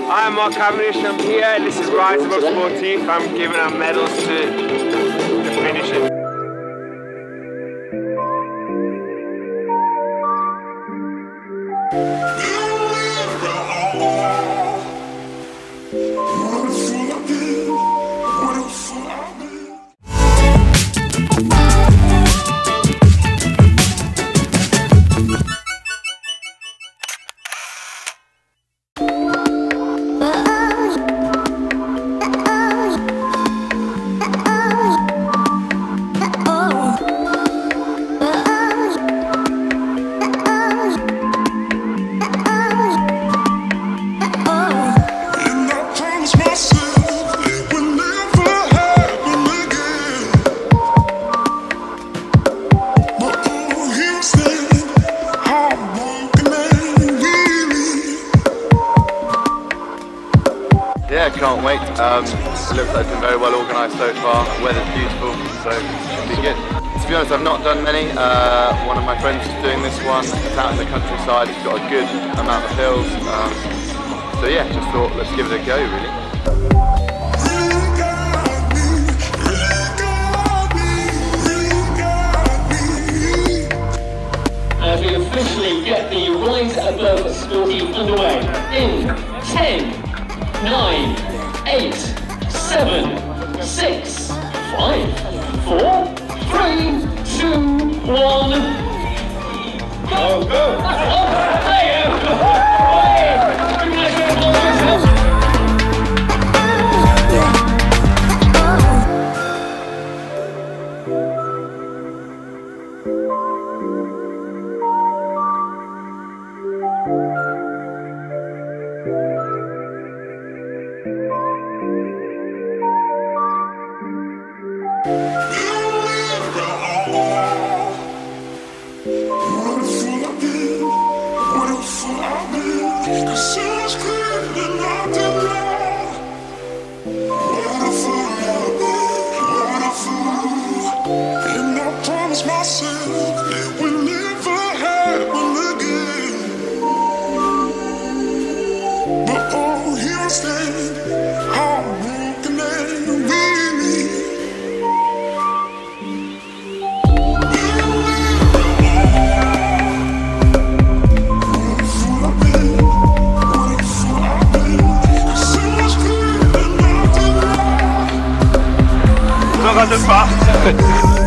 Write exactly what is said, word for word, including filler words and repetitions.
I'm Mark Cavendish, I'm here, this is Rise Above Sportive. I'm giving out medals to the finishers. Yeah, can't wait. Um, it looks like it's been very well organised so far. The weather's beautiful, so it should be good. To be honest, I've not done many. Uh, one of my friends is doing this one. It's out in the countryside. It's got a good amount of hills. Um, so yeah, just thought let's give it a go, really. As we officially get the Rise Above Sportive underway in ten, nine, eight, seven, six, five, four, three, two, one, go, go! Oh, there you go! Not that fast.